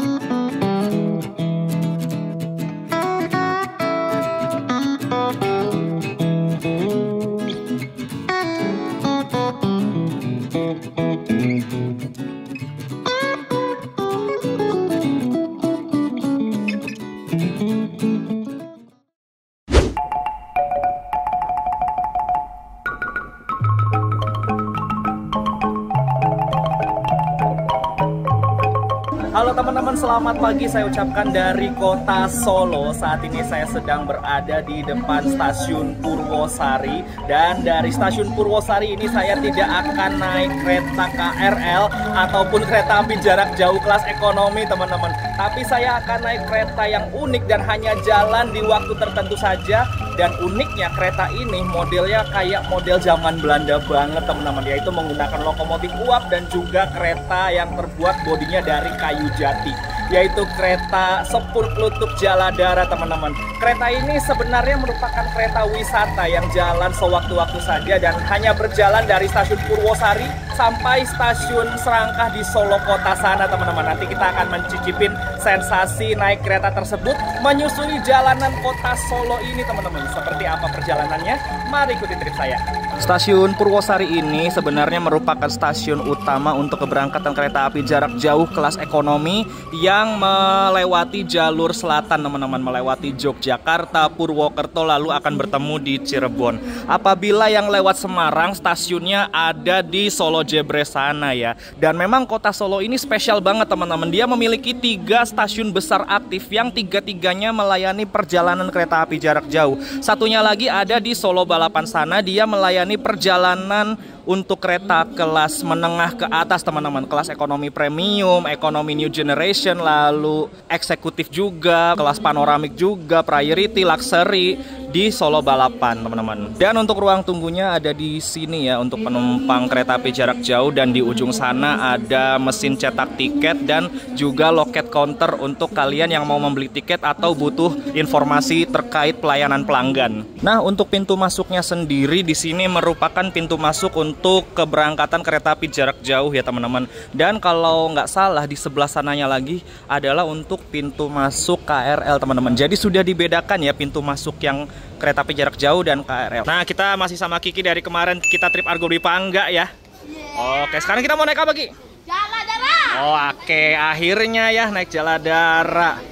Halo teman-teman, selamat pagi saya ucapkan dari kota Solo. Saat ini saya sedang berada di depan stasiun Purwosari. Dan dari stasiun Purwosari ini saya tidak akan naik kereta KRL ataupun kereta api jarak jauh kelas ekonomi teman-teman. Tapi saya akan naik kereta yang unik dan hanya jalan di waktu tertentu saja. Dan uniknya kereta ini modelnya kayak model zaman Belanda banget teman-teman, yaitu menggunakan lokomotif uap dan juga kereta yang terbuat bodinya dari kayu jati, yaitu kereta Sepul Klutuk Jaladara teman-teman. Kereta ini sebenarnya merupakan kereta wisata yang jalan sewaktu-waktu saja dan hanya berjalan dari stasiun Purwosari sampai stasiun Serangkah di Solo kota sana teman-teman. Nanti kita akan mencicipin sensasi naik kereta tersebut menyusuri jalanan kota Solo ini teman-teman. Seperti apa perjalanannya? Mari ikuti trip saya. Stasiun Purwosari ini sebenarnya merupakan stasiun utama untuk keberangkatan kereta api jarak jauh kelas ekonomi yang melewati jalur selatan teman-teman, melewati Yogyakarta, Purwokerto, lalu akan bertemu di Cirebon. Apabila yang lewat Semarang, stasiunnya ada di Solo Jebres sana ya. Dan memang kota Solo ini spesial banget teman-teman. Dia memiliki 3 stasiun besar aktif yang 3-tiganya melayani perjalanan kereta api jarak jauh. Satunya lagi ada di Solo Balapan sana, dia melayani perjalanan untuk kereta kelas menengah ke atas teman-teman, kelas ekonomi premium, ekonomi new generation, lalu eksekutif juga, kelas panoramik juga, priority, luxury di Solo Balapan teman-teman. Dan untuk ruang tunggunya ada di sini ya untuk penumpang kereta api jarak jauh, dan di ujung sana ada mesin cetak tiket dan juga loket counter untuk kalian yang mau membeli tiket atau butuh informasi terkait pelayanan pelanggan. Nah, untuk pintu masuknya sendiri di sini merupakan pintu masuk untuk keberangkatan kereta api jarak jauh ya teman-teman. Dan kalau nggak salah di sebelah sananya lagi adalah untuk pintu masuk KRL teman-teman. Jadi sudah dibedakan ya pintu masuk yang kereta api jarak jauh dan KRL. Nah, kita masih sama Kiki dari kemarin kita trip Argo Dwi Pangga ya. Oke, sekarang kita mau naik apa Ki? Jaladara. Oh, oke, akhirnya ya naik Jaladara.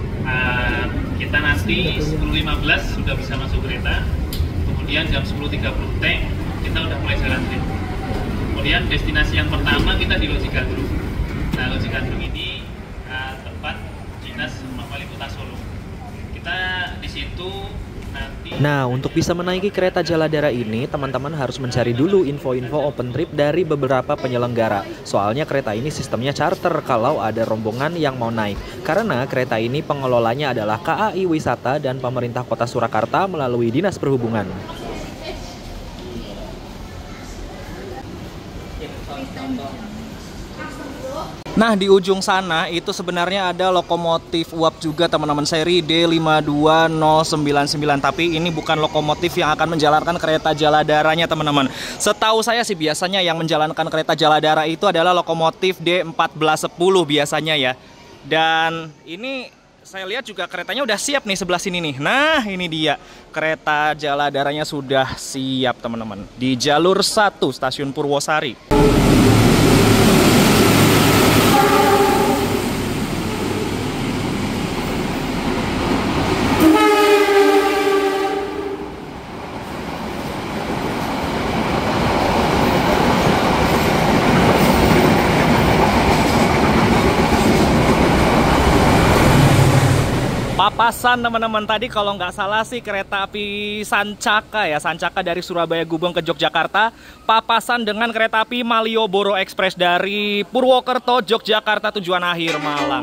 Kita nanti 10.15 sudah bisa masuk kereta. Kemudian jam 10.30 kita udah mulai jalan trip. Kemudian destinasi yang pertama kita di Loji Gandrung. Nah, Loji Gandrung ini tempat dinas Wali Kota Solo. Kita di situ nanti. Nah, untuk bisa menaiki kereta Jaladara ini, teman-teman harus mencari dulu info-info open trip dari beberapa penyelenggara. Soalnya kereta ini sistemnya charter kalau ada rombongan yang mau naik. Karena kereta ini pengelolanya adalah KAI Wisata dan pemerintah Kota Surakarta melalui Dinas Perhubungan. Nah, di ujung sana itu sebenarnya ada lokomotif uap juga teman-teman, seri D52099. Tapi ini bukan lokomotif yang akan menjalankan kereta Jaladaranya teman-teman. Setahu saya sih biasanya yang menjalankan kereta Jaladara itu adalah lokomotif D1410 biasanya ya. Dan ini saya lihat juga keretanya udah siap nih sebelah sini nih. Nah, ini dia kereta Jaladaranya sudah siap teman-teman. Di jalur 1 stasiun Purwosari. Papasan teman-teman, tadi kalau nggak salah sih kereta api Sancaka ya, Sancaka dari Surabaya Gubeng ke Yogyakarta, papasan dengan kereta api Malioboro Express dari Purwokerto, Yogyakarta tujuan akhir Malang.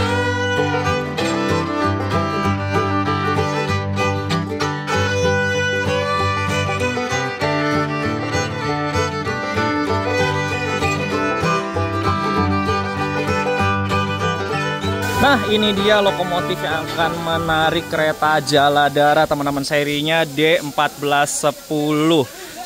Nah, ini dia lokomotif yang akan menarik kereta Jaladara teman-teman, serinya D1410.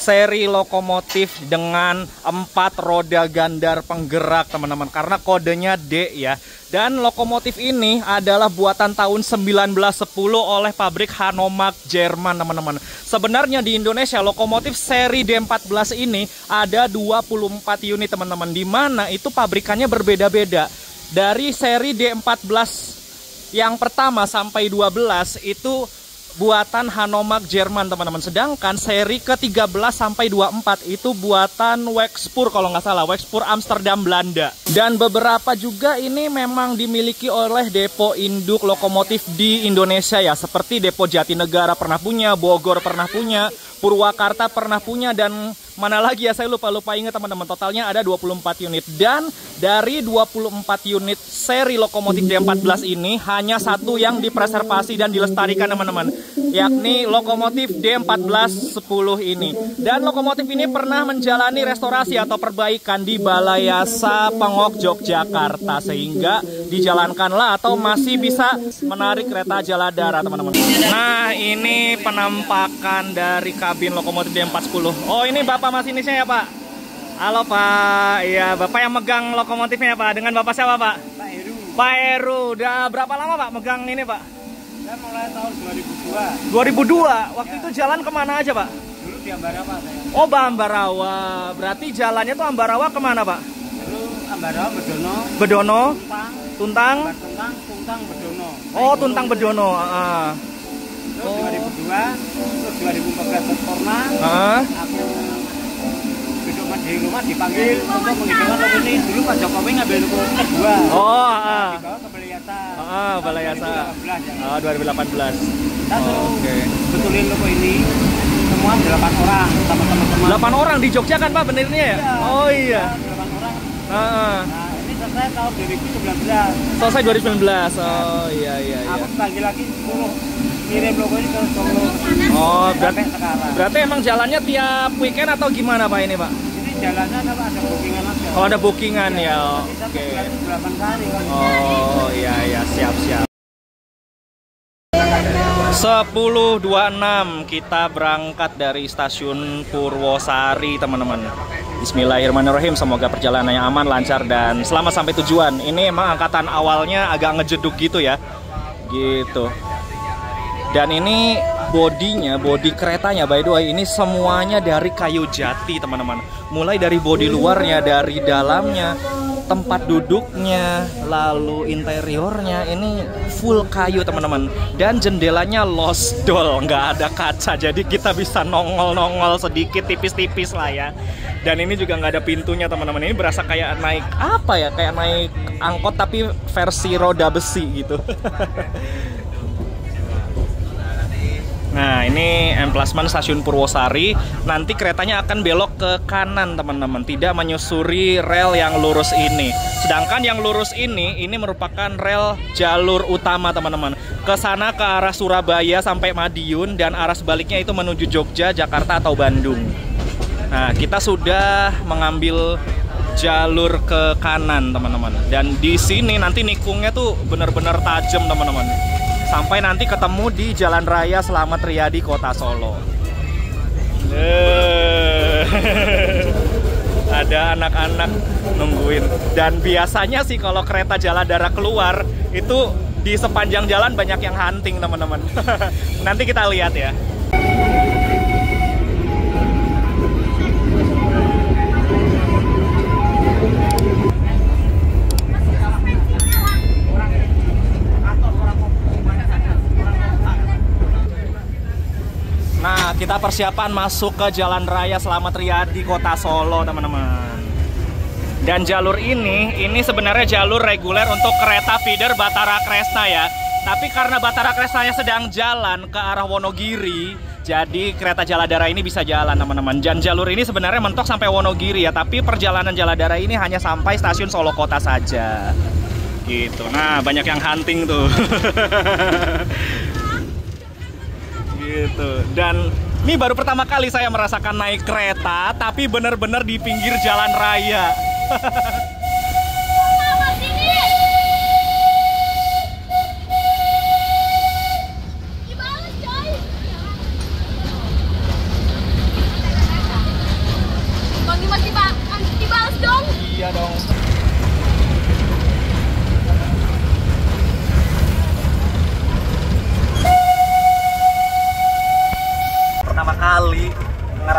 seri lokomotif dengan 4 roda gandar penggerak teman-teman, karena kodenya D ya. Dan lokomotif ini adalah buatan tahun 1910 oleh pabrik Hanomag Jerman teman-teman. Sebenarnya di Indonesia lokomotif seri D14 ini ada 24 unit teman-teman, di mana itu pabrikannya berbeda-beda. Dari seri D14 yang pertama sampai 12 itu buatan Hanomag Jerman teman-teman. Sedangkan seri ke-13 sampai 24 itu buatan Wexpoor kalau nggak salah, Wexpoor Amsterdam Belanda. Dan beberapa juga ini memang dimiliki oleh depo induk lokomotif di Indonesia ya, seperti depo Jatinegara pernah punya, Bogor pernah punya, Purwakarta pernah punya, dan mana lagi ya saya lupa ingat teman-teman. Totalnya ada 24 unit. Dan dari 24 unit seri lokomotif D14 ini hanya satu yang dipreservasi dan dilestarikan teman-teman, yakni lokomotif D1410 ini. Dan lokomotif ini pernah menjalani restorasi atau perbaikan di Balayasa Pengok Yogyakarta, sehingga dijalankanlah atau masih bisa menarik kereta Jaladara teman-teman. Nah, ini penampakan dari kabin lokomotif D410. Oh, ini Bapak masinisnya ya Pak? Halo Pak, iya Bapak yang megang lokomotifnya ya Pak. Dengan Bapak siapa Pak? Pak Heru. Pak Heru, udah berapa lama Pak megang ini Pak? Saya mulai tahun 2002. 2002, waktu itu jalan kemana aja Pak? Dulu di Ambarawa saya. Oh, Ambarawa, berarti jalannya tuh Ambarawa kemana Pak? Dulu Ambarawa, Bedono, Bedono, Tuntang, Tuntang. Tuntang, Bedono. Oh, Tuntang Bedono. Terus 2002, terus 2014 sempurna. Aku duduk di rumah dipanggil untuk menghidupkan loko ini. Dulu Pak Jokowi ngambil loko kedua. Oh, dibawa ke Balayasa. Balayasa. 2018. 2018 ya. Kita Oke. betulin loko ini. Semua 8 orang sama teman-teman. 8 orang di Jogja kan Pak benernya ya? Iya. Oh iya. 8 orang. Heeh. Nah, ini selesai tahun 2019. Selesai 2019. Oh iya. Aku lagi suruh kirim logo ini ke Solo. Oh, sampai sekarang. berarti emang jalannya tiap weekend atau gimana Pak ini Pak? Ini jalannya ada bookingan aja. Oh, ada bookingan ya. Kita Oke. 8 kali kan. Oh iya, siap. 10.26 kita berangkat dari stasiun Purwosari teman-teman. Bismillahirrahmanirrahim, semoga perjalanannya aman, lancar, dan selamat sampai tujuan. Ini emang angkatan awalnya agak ngejeduk gitu ya, gitu. Dan ini bodi keretanya by the way, ini semuanya dari kayu jati teman-teman. Mulai dari bodi luarnya, dari dalamnya, tempat duduknya, lalu interiornya, ini full kayu teman-teman. Dan jendelanya lost doll, nggak ada kaca, jadi kita bisa nongol sedikit, tipis-tipis lah ya. Dan ini juga nggak ada pintunya teman-teman. Ini berasa kayak naik apa ya, kayak naik angkot tapi versi roda besi gitu. Nah, ini emplasement stasiun Purwosari. Nanti keretanya akan belok ke kanan teman-teman, tidak menyusuri rel yang lurus ini. Sedangkan yang lurus ini merupakan rel jalur utama teman-teman. Ke sana ke arah Surabaya sampai Madiun, dan arah sebaliknya itu menuju Jogja, Jakarta atau Bandung. Nah, kita sudah mengambil jalur ke kanan teman-teman. Dan di sini nanti nikungnya tuh bener-bener tajam teman-teman. Sampai nanti ketemu di Jalan Raya Slamet Riyadi, Kota Solo. Ada anak-anak nungguin. Dan biasanya sih kalau kereta Jaladara keluar, itu di sepanjang jalan banyak yang hunting teman-teman. Nanti kita lihat ya. Nah, kita persiapan masuk ke Jalan Raya Slamet Riyadi, Kota Solo, teman-teman. Dan jalur ini sebenarnya jalur reguler untuk kereta feeder Batara Kresna ya. Tapi karena Batara Kresnanya sedang jalan ke arah Wonogiri, jadi kereta Jaladara ini bisa jalan, teman-teman. Dan jalur ini sebenarnya mentok sampai Wonogiri ya, tapi perjalanan Jaladara ini hanya sampai stasiun Solo Kota saja. Gitu. Nah, banyak yang hunting tuh. Gitu. Dan ini baru pertama kali saya merasakan naik kereta tapi benar-benar di pinggir jalan raya.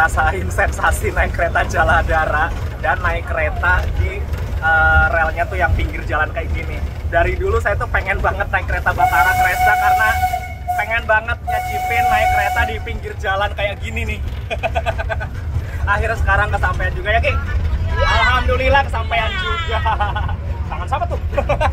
ngerasain sensasi naik kereta Jaladara dan naik kereta di relnya tuh yang pinggir jalan kayak gini. Dari dulu saya tuh pengen banget naik kereta Batara Kresta karena pengen banget nyicipin naik kereta di pinggir jalan kayak gini nih. Akhirnya sekarang kesampaian juga ya, Ki. Alhamdulillah kesampaian juga. Tangan siapa tuh?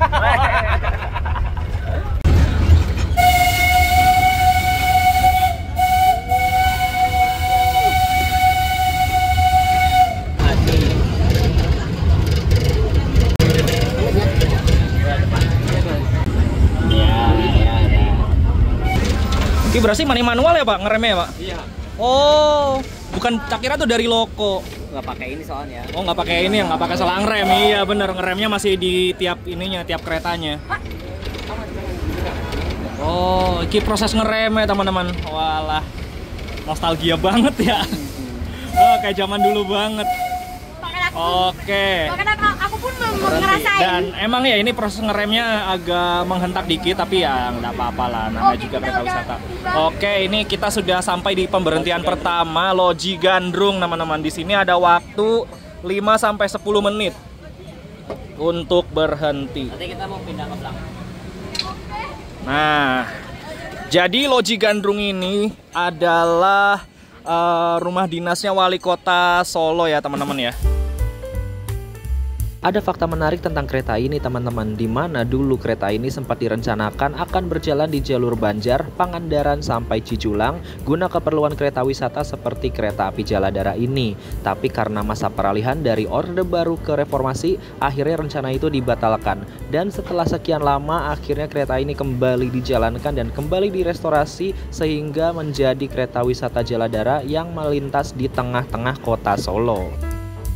Oke, berarti manual ya Pak, ngeremnya ya Pak? Iya. Oh, bukan tak kira tuh dari loko. Nggak pakai ini soalnya. Oh, nggak pakai ini, nggak pakai selang rem. Iya bener, ngeremnya masih di tiap ininya, tiap keretanya. Oh, ini proses ngerem ya teman-teman. Walah, nostalgia banget ya. Oh, kayak zaman dulu banget. Oke. Aku pun ngerasain. Dan emang ya ini proses ngeremnya agak menghentak dikit, tapi ya nggak apa-apa lah, namanya juga kereta wisata. Oke, ini kita sudah sampai di pemberhentian pertama, Loji Gandrung teman-teman. Di sini ada waktu 5-10 menit untuk berhenti. Nanti kita mau pindah ke belakang. Nah, jadi Loji Gandrung ini adalah rumah dinasnya Wali Kota Solo ya teman-teman ya. Ada fakta menarik tentang kereta ini teman-teman, di mana dulu kereta ini sempat direncanakan akan berjalan di jalur Banjar, Pangandaran sampai Cijulang guna keperluan kereta wisata seperti kereta api Jaladara ini. Tapi karena masa peralihan dari Orde Baru ke Reformasi, akhirnya rencana itu dibatalkan. Dan setelah sekian lama, akhirnya kereta ini kembali dijalankan dan kembali direstorasi sehingga menjadi kereta wisata Jaladara yang melintas di tengah-tengah kota Solo.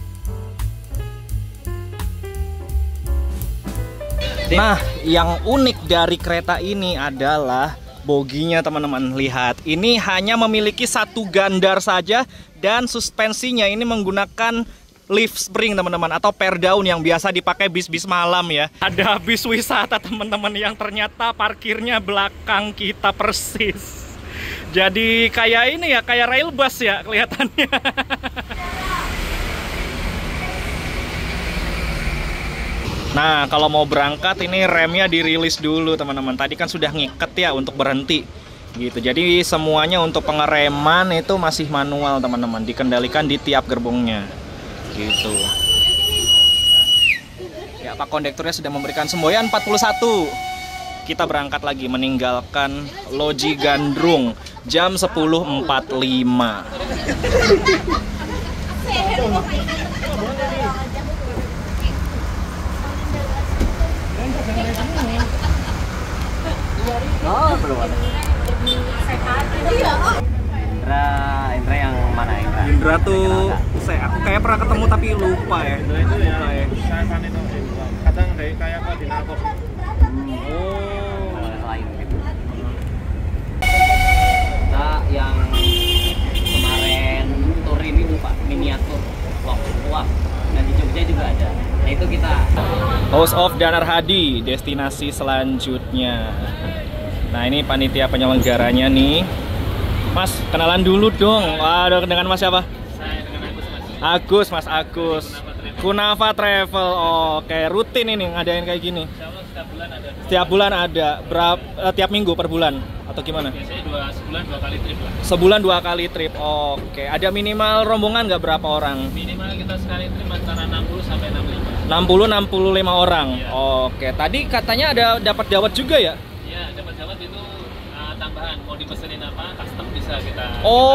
Nah, yang unik dari kereta ini adalah boginya teman-teman. Lihat, ini hanya memiliki satu gandar saja dan suspensinya ini menggunakan lift spring teman-teman, atau per daun yang biasa dipakai bis-bis malam ya. Ada bis wisata teman-teman yang ternyata parkirnya belakang kita persis. Jadi kayak ini ya, kayak rail bus ya kelihatannya. Nah, kalau mau berangkat ini remnya dirilis dulu teman-teman. Tadi kan sudah ngiket ya untuk berhenti gitu. Jadi semuanya untuk pengereman itu masih manual teman-teman, dikendalikan di tiap gerbongnya gitu. Ya, Pak Kondekturnya sudah memberikan semboyan 41. Kita berangkat lagi meninggalkan Loji Gandrung jam 10.45. Oh, belum ada. Indra yang mana Indra? Indra tuh aku kayak pernah ketemu tapi lupa ya. Indra itu ya, saya itu kadang kayak koordinator. Oh, lain gitu. Kita yang kemarin tur ini tuh Pak, miniatur Wah, dan di Jogja juga ada. Nah itu kita House of Danar Hadi, destinasi selanjutnya. Nah ini panitia penyelenggaranya nih. Mas, kenalan dulu dong. Waduh, dengan Mas siapa? Saya dengan Agus, Mas. Mas Agus. Kunafa Travel. Oke, rutin ini ngadain kayak gini. Setiap bulan ada. Setiap bulan ada. Tiap minggu per bulan atau gimana? Biasanya sebulan 2 kali trip lah. Sebulan 2 kali trip. Oke, ada minimal rombongan nggak berapa orang? Minimal kita sekali trip antara 60 sampai 65. 60-65 orang. Iya. Oke, tadi katanya ada dapat dawet juga ya? Iya, dapat itu tambahan. Mau dipesenin apa, custom bisa kita.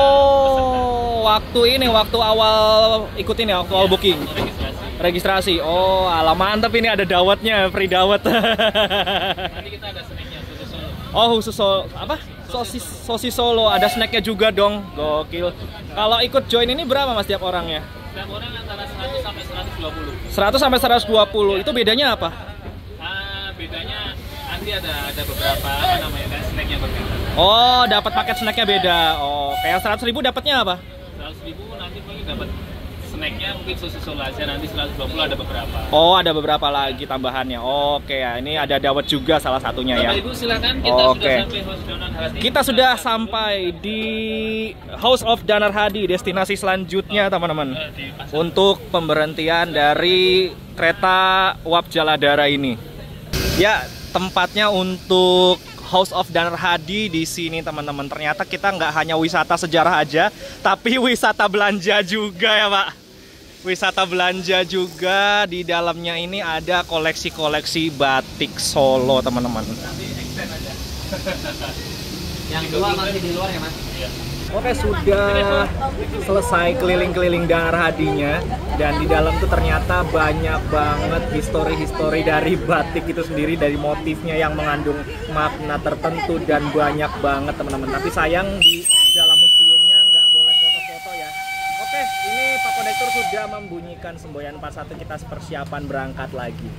Waktu awal ikut ini, waktu awal booking. Registrasi. Oh, alah mantep, ini ada dawetnya, free dawet. Nanti kita ada snacknya khusus Solo. Oh, khusus apa? Sosis Solo, ada snacknya juga dong. Gokil. Kalau ikut join ini berapa Mas tiap orangnya? Setiap orang antara 100 sampai 120. 100 sampai 120. Itu bedanya apa? Bedanya nanti ada beberapa kayak snack yang berbeda. Oh, dapat paket snacknya beda. Oh, kayak 100.000 dapatnya apa? 100.000 nanti paling dapat snacknya mungkin sosis solo aja, nanti 120 ada beberapa. Oh, ada beberapa lagi tambahannya. Oke ya, ini ada dawet juga salah satunya ya. Bapak Ibu silakan, kita sudah sampai House Danar Hadi. Kita sudah sampai di House of Danar Hadi, destinasi selanjutnya teman-teman. Untuk pemberhentian dari kereta uap Jaladara ini. Ya, tempatnya untuk House of Danar Hadi di sini teman-teman. Ternyata kita nggak hanya wisata sejarah aja, tapi wisata belanja juga ya Pak. Wisata belanja juga. Di dalamnya ini ada koleksi-koleksi batik Solo teman-teman. Yang dua masih di luar ya Mas? Iya. Oke, sudah selesai keliling-keliling Danar Hadinya, dan di dalam tuh ternyata banyak banget histori-histori dari batik itu sendiri, dari motifnya yang mengandung makna tertentu dan banyak banget teman-teman. Tapi sayang di dalam museumnya nggak boleh foto-foto ya. Oke, ini Pak Kondektur sudah membunyikan semboyan 41, kita persiapan berangkat lagi.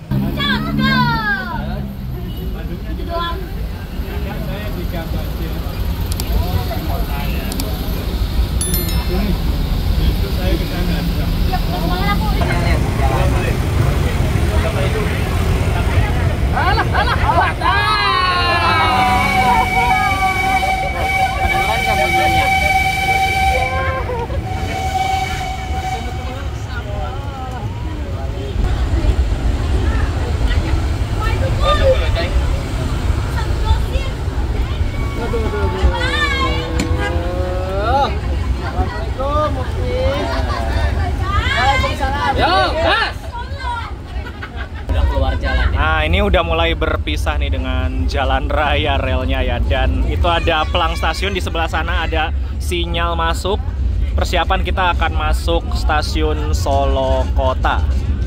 Nah, ini udah mulai berpisah nih dengan jalan raya relnya ya. Dan itu ada pelang stasiun, di sebelah sana ada sinyal masuk. Persiapan kita akan masuk stasiun Solo Kota.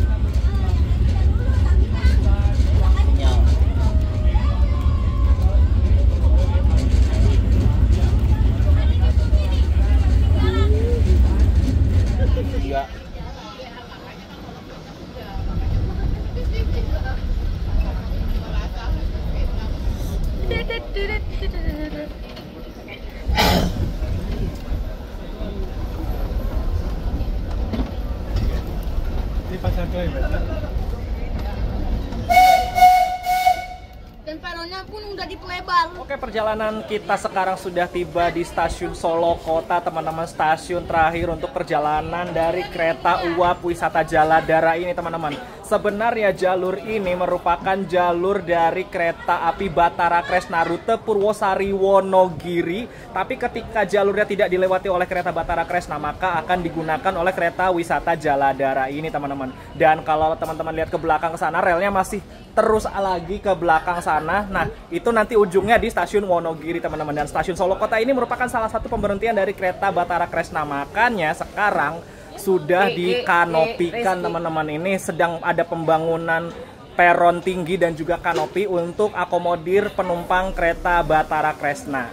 Dan peronnya pun udah dipelebar. Oke, perjalanan kita sekarang sudah tiba di stasiun Solo Kota, teman-teman. Stasiun terakhir untuk perjalanan dari kereta uap wisata Jaladara ini, teman-teman. Sebenarnya jalur ini merupakan jalur dari kereta api Batara Kresna rute Purwosari Wonogiri. Tapi ketika jalurnya tidak dilewati oleh kereta Batara Kresna, maka akan digunakan oleh kereta wisata Jaladara ini, teman-teman. Dan kalau teman-teman lihat ke belakang sana, relnya masih terus lagi ke belakang sana. Nah, itu nanti ujungnya di stasiun Wonogiri, teman-teman. Dan stasiun Solo Kota ini merupakan salah satu pemberhentian dari kereta Batara Kresna. Makanya sekarang sudah dikanopikan, teman-teman. Ini sedang ada pembangunan peron tinggi dan juga kanopi untuk akomodir penumpang kereta Batara Kresna.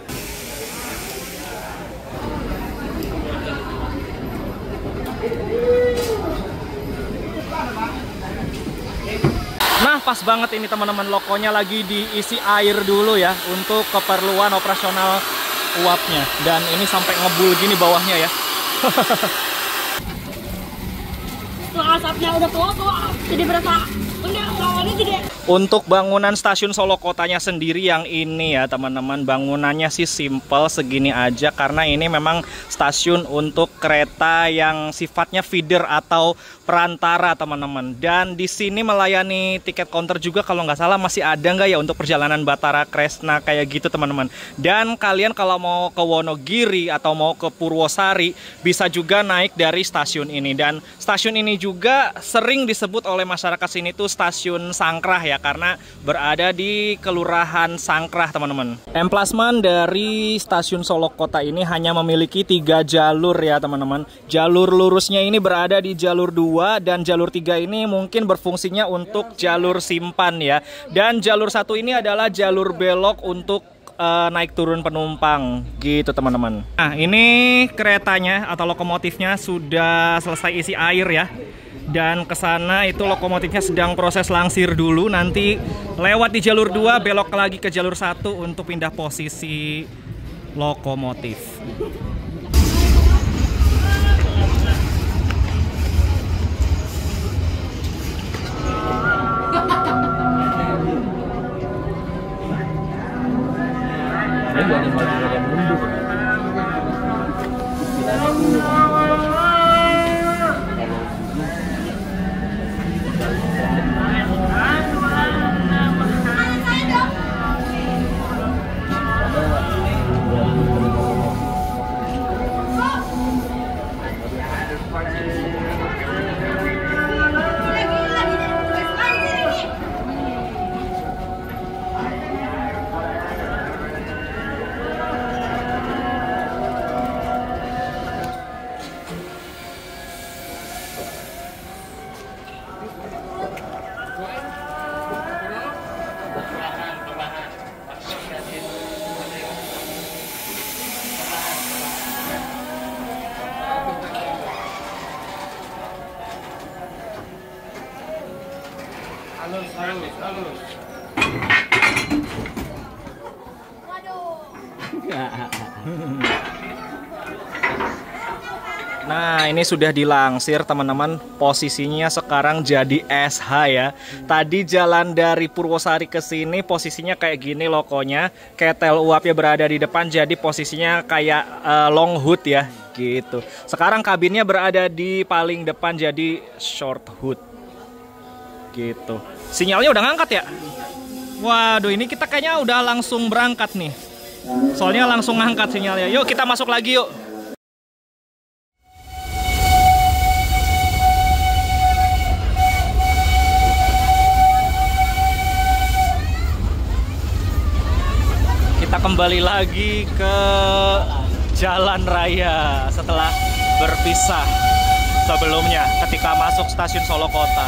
Nah, pas banget ini teman-teman, lokonya lagi diisi air dulu ya untuk keperluan operasional uapnya. Dan ini sampai ngebul gini bawahnya ya. Asapnya udah keluar, jadi berasa enggak lawannya jadi. Untuk bangunan stasiun Solo Kotanya sendiri yang ini ya teman-teman, bangunannya sih simple segini aja karena ini memang stasiun untuk kereta yang sifatnya feeder atau perantara, teman-teman. Dan di sini melayani tiket counter juga kalau nggak salah. Masih ada nggak ya untuk perjalanan Batara Kresna kayak gitu, teman-teman. Dan kalian kalau mau ke Wonogiri atau mau ke Purwosari bisa juga naik dari stasiun ini. Dan stasiun ini juga sering disebut oleh masyarakat sini tuh stasiun Sangkrah ya, karena berada di Kelurahan Sangkrah, teman-teman. Emplasman dari stasiun Solo Kota ini hanya memiliki 3 jalur ya, teman-teman. Jalur lurusnya ini berada di jalur 2 dan jalur 3 ini mungkin berfungsinya untuk jalur simpan ya. Dan jalur 1 ini adalah jalur belok untuk naik turun penumpang gitu, teman-teman. Nah, ini keretanya atau lokomotifnya sudah selesai isi air ya. Dan ke sana itu lokomotifnya sedang proses langsir dulu, nanti lewat di jalur 2 belok lagi ke jalur 1 untuk pindah posisi lokomotif. dari maju dan mundur. Istilahnya itu halus. Nah, ini sudah dilangsir teman-teman. Posisinya sekarang jadi SH ya. Tadi jalan dari Purwosari ke sini posisinya kayak gini lokonya. Ketel uapnya berada di depan, jadi posisinya kayak long hood ya gitu. Sekarang kabinnya berada di paling depan, jadi short hood gitu. Sinyalnya udah ngangkat ya? Waduh, ini kita kayaknya udah langsung berangkat nih. Soalnya langsung ngangkat sinyalnya. Yuk kita masuk lagi yuk. Kita kembali lagi ke jalan raya setelah berpisah sebelumnya ketika masuk stasiun Solo Kota.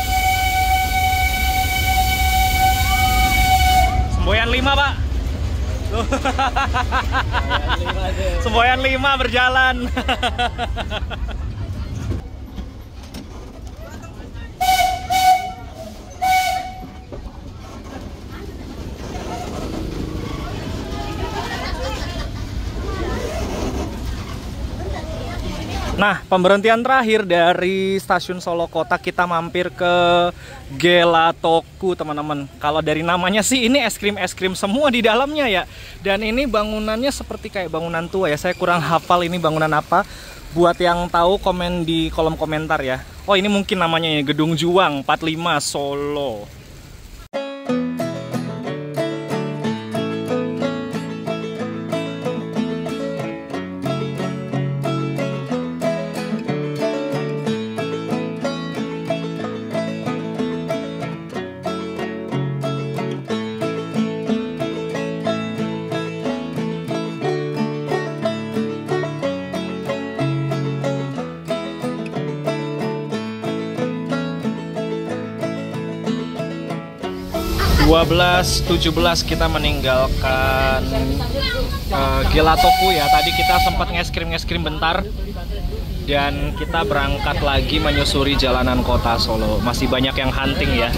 Semboyan 5 Pak. Semboyan 5 berjalan. Nah, pemberhentian terakhir dari stasiun Solo Kota, kita mampir ke Gelatoku, teman-teman. Kalau dari namanya sih ini es krim semua di dalamnya ya. Dan ini bangunannya seperti kayak bangunan tua ya. Saya kurang hafal ini bangunan apa. Buat yang tahu komen di kolom komentar ya. Oh, ini mungkin namanya ya Gedung Juang 45 Solo. 12.17 kita meninggalkan Gelatoku ya. Tadi kita sempat nges-krim bentar dan kita berangkat lagi menyusuri jalanan kota Solo. Masih banyak yang hunting ya.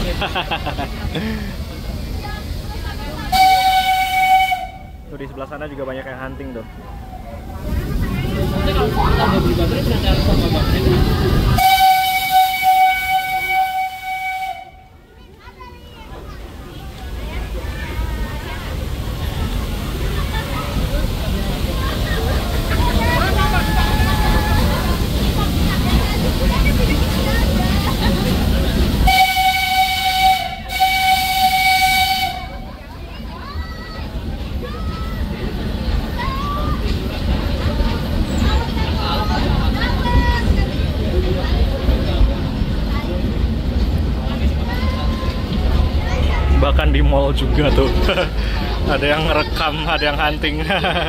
Tuh di sebelah sana juga banyak yang hunting tuh. Bahkan di mall juga tuh ada yang ngerekam, ada yang hunting.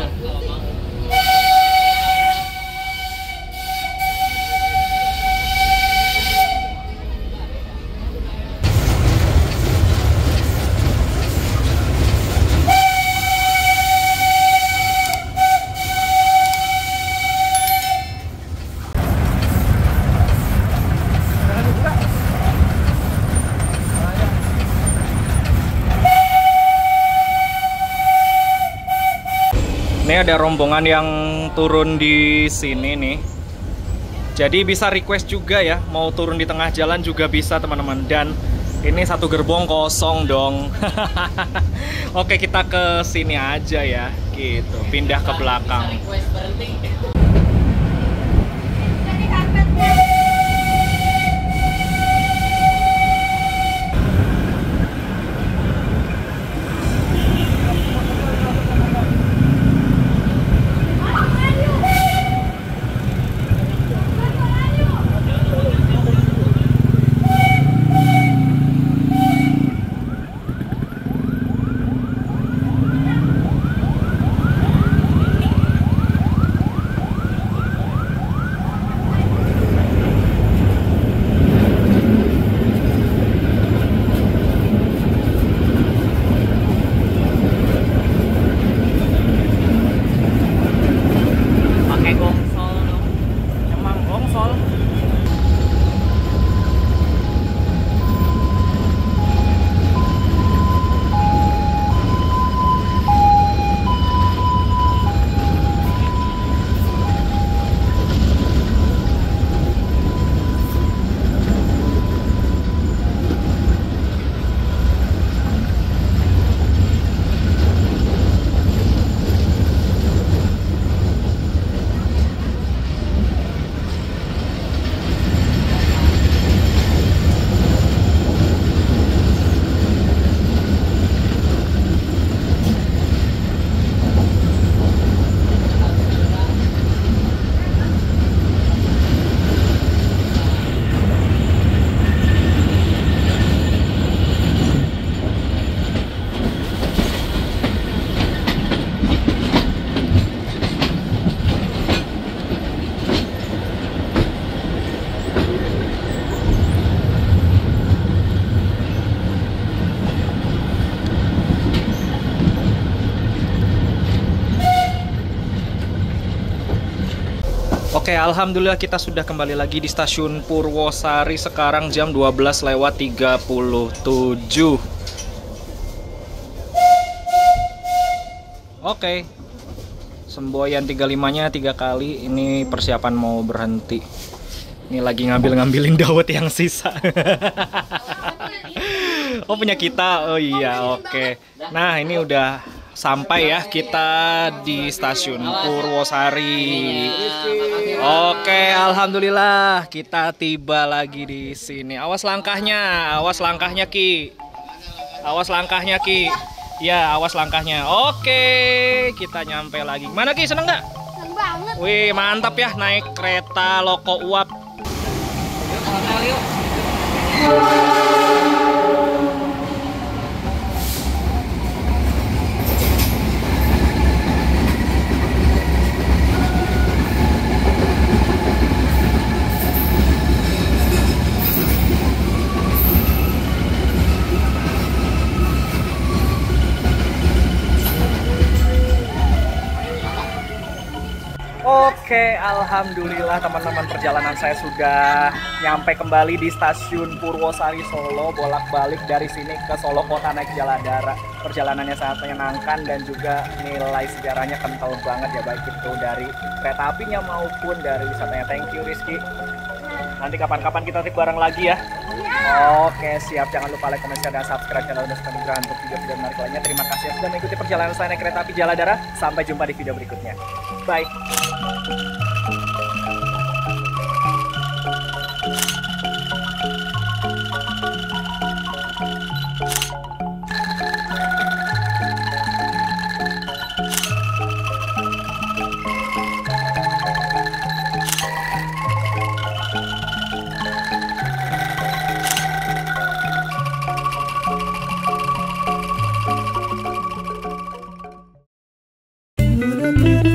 Ini ada rombongan yang turun di sini nih. Jadi bisa request juga ya, mau turun di tengah jalan juga bisa teman-teman. Dan Ini satu gerbong kosong dong. Oke, kita ke sini aja ya, gitu. Pindah ke belakang. Oke, alhamdulillah kita sudah kembali lagi di stasiun Purwosari. Sekarang jam 12:37. Oke. Semboyan 35-nya 3 kali. Ini persiapan mau berhenti. Ini lagi ngambil-ngambilin dawet yang sisa. Oh, punya kita. Oh iya, oke. Nah, ini udah sampai ya kita di stasiun Purwosari. Oke, alhamdulillah kita tiba lagi di sini. Awas langkahnya Ki. Awas langkahnya Ki. Ya, awas langkahnya. Oke, kita nyampe lagi. Mana Ki, seneng nggak? Seneng banget. Wih, mantap ya naik kereta Loko Uap. Oke, alhamdulillah teman-teman, perjalanan saya sudah nyampe kembali di stasiun Purwosari Solo. Bolak-balik dari sini ke Solo Kota naik Jaladara. Perjalanannya sangat menyenangkan dan juga nilai sejarahnya kental banget ya, baik itu dari kereta apinya maupun dari wisatanya. Thank you Rizky. Nanti kapan-kapan kita trip bareng lagi ya. Oke, siap. Jangan lupa like, comment, share, dan subscribe channel Udah Sepenuhnya untuk video-video menarik lainnya. Terima kasih sudah mengikuti perjalanan saya naik kereta api Jaladara. Sampai jumpa di video berikutnya. Bye. Thank you.